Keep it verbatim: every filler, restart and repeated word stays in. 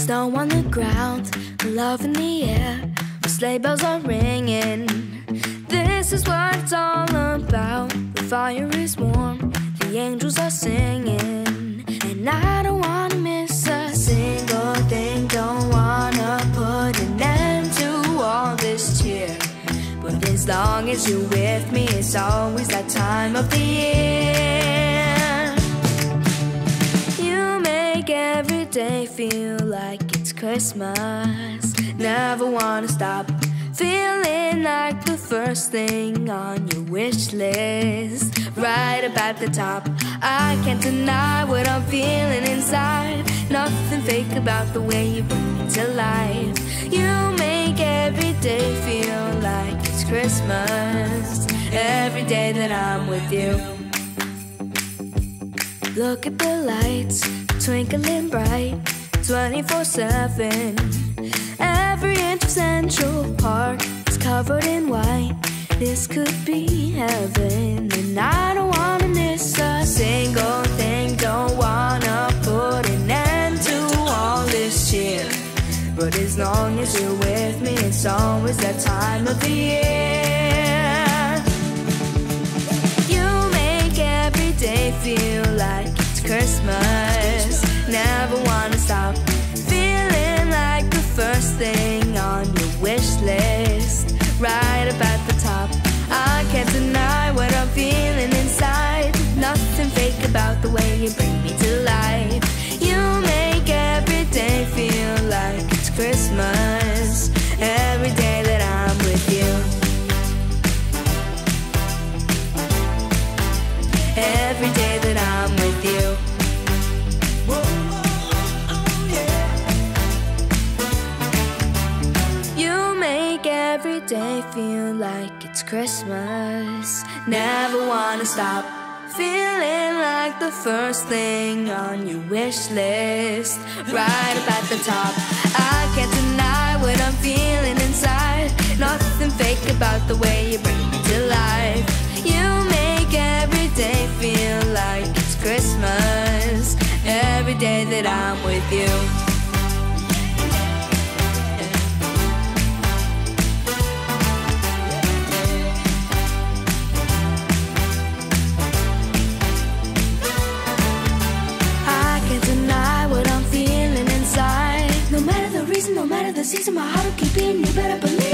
Snow on the ground, love in the air, the sleigh bells are ringing. This is what it's all about. The fire is warm, the angels are singing, and I don't wanna miss a single thing. Don't wanna put an end to all this cheer, but as long as you're with me, it's always that time of the year. You make every day feel like it's Christmas. Never wanna stop feeling like the first thing on your wish list, right up at the top. I can't deny what I'm feeling inside. Nothing fake about the way you bring me to life. You make every day feel like it's Christmas, every day that I'm with you. Look at the lights, twinkling bright, twenty-four seven. Every inch of Central Park is covered in white. This could be heaven, and I don't wanna miss a single thing. Don't wanna put an end to all this cheer, but as long as you're with me, it's always that time of the year. You make every day feel like it's Christmas. Never wanna stop feeling like the first thing on your wish list, right up at the top. I can't deny what I'm feeling inside. Nothing fake about the way you bring me to life. You make every day feel like it's Christmas, every day that I'm with you. Every day that I'm with you. Every day feel like it's Christmas. Never wanna stop feeling like the first thing on your wish list, right up at the top. I can't deny what I'm feeling inside. Nothing fake about the way you bring me to life. You make every day feel like it's Christmas, every day that I'm with you. No matter the reason, no matter the season, my heart will keep beating. You better believe